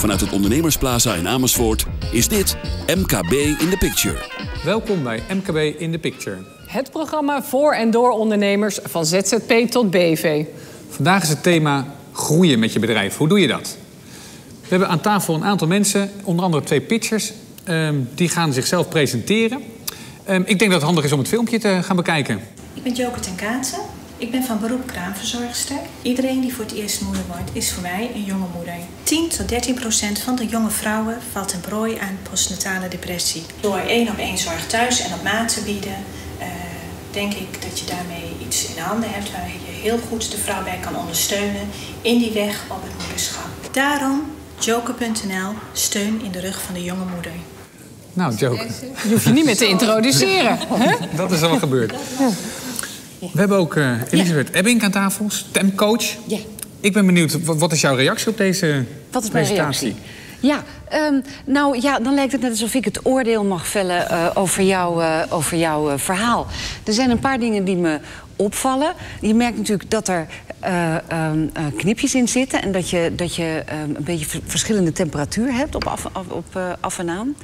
Vanuit het Ondernemersplaza in Amersfoort is dit MKB in the Picture. Welkom bij MKB in the Picture. Het programma voor en door ondernemers van ZZP tot BV. Vandaag is het thema groeien met je bedrijf. Hoe doe je dat? We hebben aan tafel een aantal mensen, onder andere 2 pitchers. Die gaan zichzelf presenteren. Ik denk dat het handig is om het filmpje te gaan bekijken. Ik ben Joke ten Katen. Ik ben van beroep kraamverzorgster. Iedereen die voor het eerst moeder wordt, is voor mij een jonge moeder. 10-13% van de jonge vrouwen valt ten prooi aan postnatale depressie. Door 1-op-1 zorg thuis en op maat te bieden, denk ik dat je daarmee iets in handen hebt waar je heel goed de vrouw bij kan ondersteunen in die weg op het moederschap. Daarom Joke.nl, steun in de rug van de jonge moeder. Nou, Joke. Je hoeft je niet meer te introduceren. Dat is al gebeurd. Ja. We hebben ook Elisabeth Ebbink aan tafel, stemcoach. Ja. Ik ben benieuwd, wat is jouw reactie op deze Wat is mijn presentatie? reactie? Ja, nou ja, dan lijkt het net alsof ik het oordeel mag vellen over jouw verhaal. Er zijn een paar dingen die me opvallen. Je merkt natuurlijk dat er knipjes in zitten en dat je een beetje verschillende temperatuur hebt op af en aan.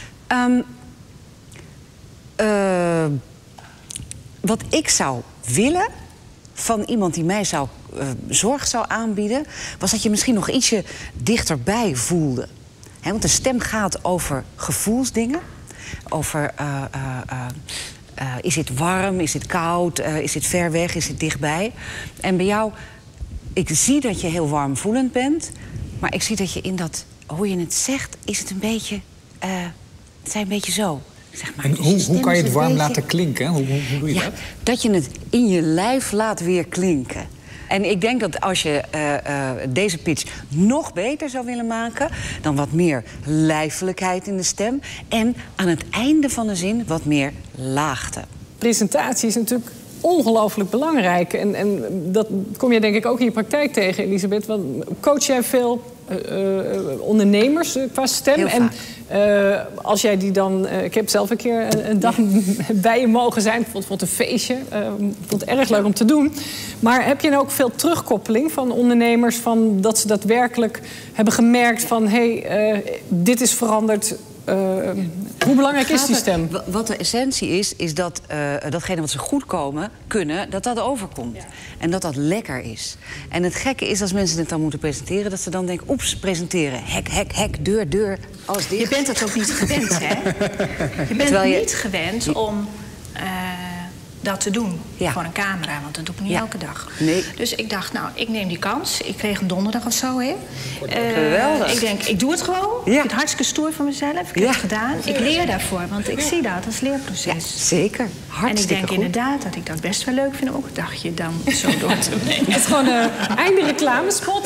Wat ik zou willen van iemand die mij zorg zou aanbieden, was dat je misschien nog ietsje dichterbij voelde. Want de stem gaat over gevoelsdingen. Over is het warm, is het koud, is het ver weg, is het dichtbij. En bij jou, ik zie dat je heel warmvoelend bent, maar ik zie dat je in dat, hoe je het zegt, is het een beetje, het zijn een beetje zo. Zeg maar. En hoe kan je het warm laten klinken? Hoe doe je dat? Dat je het in je lijf laat weer klinken. En ik denk dat als je deze pitch nog beter zou willen maken, dan wat meer lijfelijkheid in de stem. En aan het einde van de zin wat meer laagte. Presentatie is natuurlijk ongelooflijk belangrijk. En dat kom je denk ik ook in je praktijk tegen, Elisabeth. Want coach jij veel ondernemers qua stem? En als jij die dan... ik heb zelf een keer een dag bij je mogen zijn. Ik vond het een feestje. Ik vond het erg leuk om te doen. Maar heb je nou ook veel terugkoppeling van ondernemers? Van dat ze daadwerkelijk hebben gemerkt van... dit is veranderd. Hoe belangrijk is die stem? Wat de essentie is dat datgene wat ze goed kunnen, dat overkomt. Ja. En dat lekker is. En het gekke is als mensen het dan moeten presenteren, dat ze dan denken, oeps, presenteren. Hek, deur, alles dicht. Je bent het ook niet gewend, hè? Je bent niet gewend om dat te doen voor een camera, want dat doe ik niet elke dag. Nee. Dus ik dacht, nou, ik neem die kans. Ik kreeg een donderdag of zo, hè. Geweldig. Ik denk, ik doe het gewoon. Ja. Ik vind het hartstikke stoer voor mezelf. Ik heb het gedaan. Ik leer daarvoor, want ik zie dat als leerproces. Ja, zeker. Hartstikke en ik denk goed. inderdaad dat ik dat best wel leuk vind om ook een dagje dan zo door te brengen. Het is gewoon een einde reclamespot.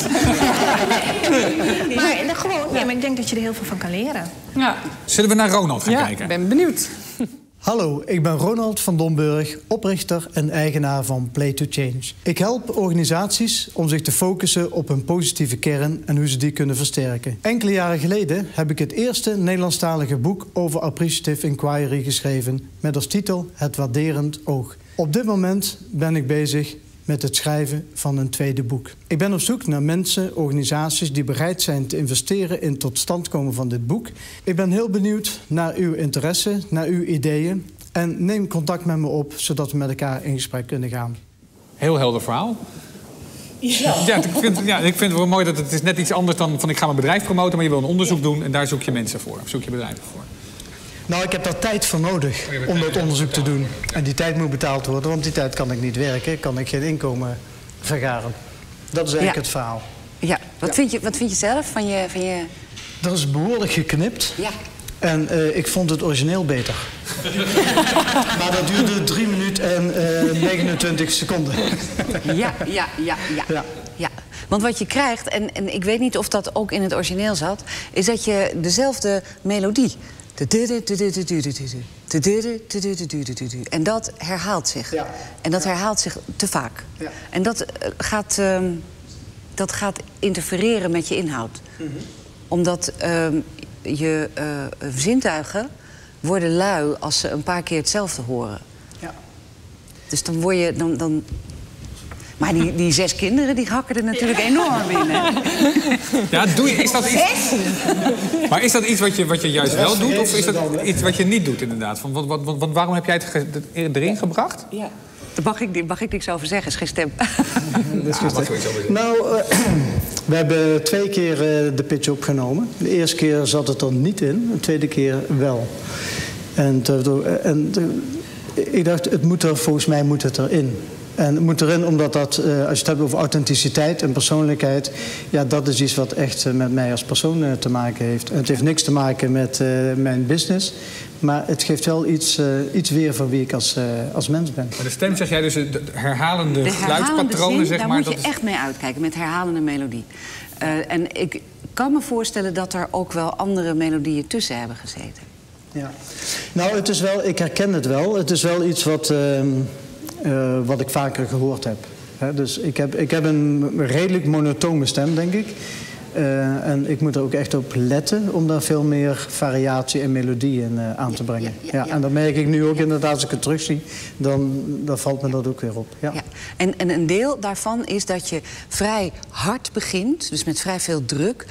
Maar ik denk dat je er heel veel van kan leren. Ja. Zullen we naar Ronald gaan kijken? Ik ben benieuwd. Hallo, ik ben Ronald van Domburg, oprichter en eigenaar van Play to Change. Ik help organisaties om zich te focussen op hun positieve kern en hoe ze die kunnen versterken. Enkele jaren geleden heb ik het eerste Nederlandstalige boek over appreciative inquiry geschreven met als titel Het Waarderend Oog. Op dit moment ben ik bezig met het schrijven van een tweede boek. Ik ben op zoek naar mensen, organisaties die bereid zijn te investeren in het tot stand komen van dit boek. Ik ben heel benieuwd naar uw interesse, naar uw ideeën. En neem contact met me op, zodat we met elkaar in gesprek kunnen gaan. Heel helder verhaal. Ja, ik vind het wel mooi dat het is net iets anders dan van ik ga mijn bedrijf promoten, maar je wil een onderzoek doen en daar zoek je mensen voor. Of zoek je bedrijven voor. Nou, ik heb daar tijd voor nodig om dat onderzoek te doen. En die tijd moet betaald worden, want die tijd kan ik niet werken. Kan ik geen inkomen vergaren. Dat is eigenlijk het verhaal. Ja, wat vind je zelf van je... Dat is behoorlijk geknipt. Ja. En ik vond het origineel beter. Maar dat duurde 3 minuten en 29 seconden. Ja. Want wat je krijgt, en ik weet niet of dat ook in het origineel zat, is dat je dezelfde melodie. En dat herhaalt zich. Ja. En dat herhaalt zich te vaak. Ja. En dat gaat interfereren met je inhoud. Omdat je zintuigen worden lui als ze een paar keer hetzelfde horen. Ja. Dus dan word je... Maar die 6 kinderen, die hakken er natuurlijk enorm in, hè? Ja, is dat iets... Maar is dat iets wat je juist wel doet? Of is dat iets wat je niet doet, inderdaad? Want waarom heb jij het erin gebracht? Ja. Daar mag ik niks over zeggen, is geen stem. Nou, we hebben 2 keer de pitch opgenomen. De eerste keer zat het er niet in, de tweede keer wel. Ik dacht, volgens mij moet het erin. En het moet erin omdat dat, als je het hebt over authenticiteit en persoonlijkheid... ja, dat is iets wat echt met mij als persoon te maken heeft. Het heeft niks te maken met mijn business... maar het geeft wel iets weer van wie ik als mens ben. Maar de stem, zeg jij dus, de herhalende geluidspatronen, zeg daar maar... Daar moet je echt mee uitkijken, met herhalende melodie. En ik kan me voorstellen dat er ook wel andere melodieën tussen hebben gezeten. Ja. Nou, het is wel, ik herken het wel. Het is wel iets wat ik vaker gehoord heb. Dus ik heb een redelijk monotone stem, denk ik. En ik moet er ook echt op letten om daar veel meer variatie en melodie in aan te brengen. Ja, en dat merk ik nu ook inderdaad, als ik het terugzie, dan valt me dat ook weer op. Ja. Ja. En een deel daarvan is dat je vrij hard begint, dus met vrij veel druk.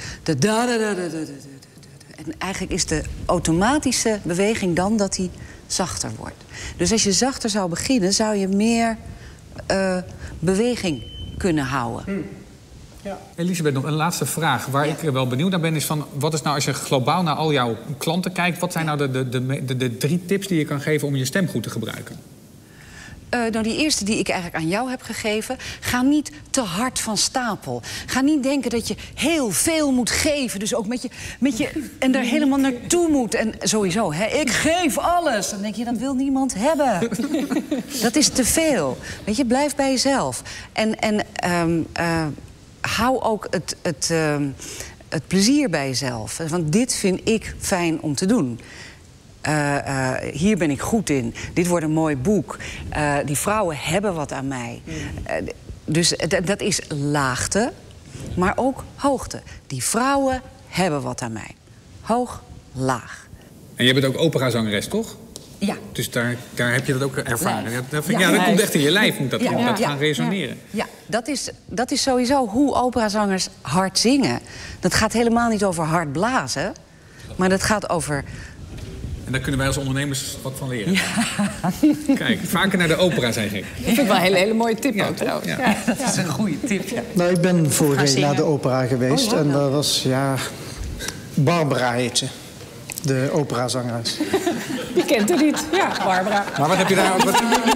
En eigenlijk is de automatische beweging dan dat hij zachter wordt. Dus als je zachter zou beginnen, zou je meer beweging kunnen houden. Ja. Elisabeth, nog een laatste vraag. Waar ik wel benieuwd naar ben, is van... wat is nou, als je globaal naar al jouw klanten kijkt... wat zijn nou de 3 tips die je kan geven om je stem goed te gebruiken? Nou, die eerste die ik eigenlijk aan jou heb gegeven... ga niet te hard van stapel. Ga niet denken dat je heel veel moet geven. Dus ook met je en er helemaal naartoe moet. En sowieso, hè, ik geef alles. Dan denk je, dat wil niemand hebben. Dat is te veel. Weet je, blijf bij jezelf. En hou ook het plezier bij jezelf. Want dit vind ik fijn om te doen. Hier ben ik goed in. Dit wordt een mooi boek. Die vrouwen hebben wat aan mij. Dus dat is laagte, maar ook hoogte. Die vrouwen hebben wat aan mij. Hoog, laag. En jij bent ook operazangeres, toch? Ja. Dus daar heb je dat ook ervaren. Nee. Dat komt echt in je lijf, moet dat gaan resoneren. Ja, dat is sowieso hoe operazangers hard zingen. Dat gaat helemaal niet over hard blazen, maar dat gaat over... En daar kunnen wij als ondernemers wat van leren. Ja. Kijk, vaker naar de opera zijn gek. Dat vind ik wel een hele mooie tip ook trouwens. Ja. Dat is een goede tip, ja. Nou, ik ben vorige week naar de opera geweest. En dat was, Barbara heet ze. De operazangeres. Je kent het niet. Ja, Barbara. Maar wat heb je daar...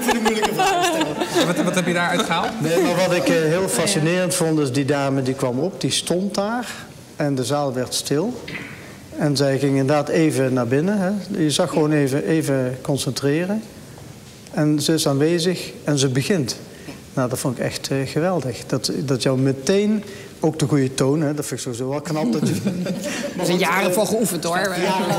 Wat heb je daaruit gehaald? Nee, maar wat ik heel fascinerend vond, is die dame die kwam op. Die stond daar en de zaal werd stil. En zij ging inderdaad even naar binnen. Hè. Je zag gewoon even concentreren. En ze is aanwezig en ze begint. Nou, dat vond ik echt geweldig. Dat jou meteen, ook de goede toon, hè, dat vind ik sowieso wel knap. Dat je... Er zijn jaren voor geoefend, hoor.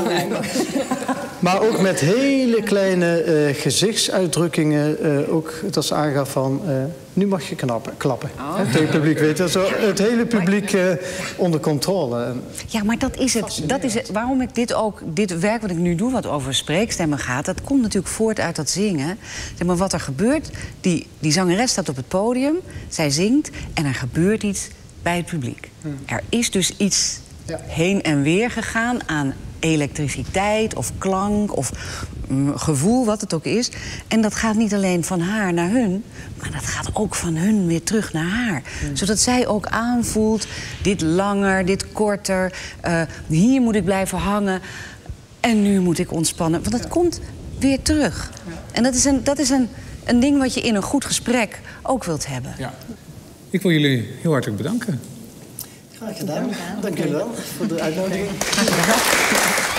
Maar ook met hele kleine gezichtsuitdrukkingen. Ook dat ze aangaf van, nu mag je klappen. Hè, tegen het publiek, weet je. Zo, het hele publiek onder controle. Ja, maar dat is het. Waarom ik dit werk wat ik nu doe, wat over spreekstemmen gaat... dat komt natuurlijk voort uit dat zingen. Zeg maar, wat er gebeurt, die zangeres staat op het podium, zij zingt... en er gebeurt iets bij het publiek. Er is dus iets heen en weer gegaan aan elektriciteit of klank of gevoel, wat het ook is. En dat gaat niet alleen van haar naar hun, maar dat gaat ook van hun weer terug naar haar. Zodat zij ook aanvoelt, dit langer, dit korter, hier moet ik blijven hangen en nu moet ik ontspannen. Want het komt weer terug. En dat is een ding wat je in een goed gesprek ook wilt hebben. Ja. Ik wil jullie heel hartelijk bedanken. Graag gedaan. Dank jullie wel voor de uitnodiging.